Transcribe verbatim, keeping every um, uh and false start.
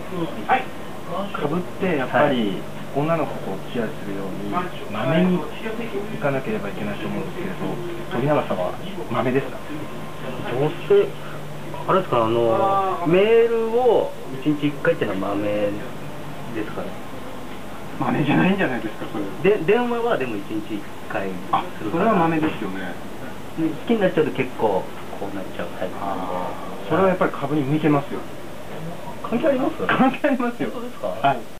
はい。かぶってやっぱり女の子をチアするようにまめにいかなければいけないと思うんですけれど、鳥永さんはまめですか？ 女性、あれですか、あのメールをいちにちいっかいっていうのはまめですかね。 まめじゃないんじゃないですか、それ。 で電話はでもいちにちいっかいするから。 あ、それはまめですよね。 好きになっちゃうと結構こうなっちゃうタイプなんで。 それはやっぱり株に向いてますよ。 関係あります？ 関係ありますよ。 本当ですか？ はい。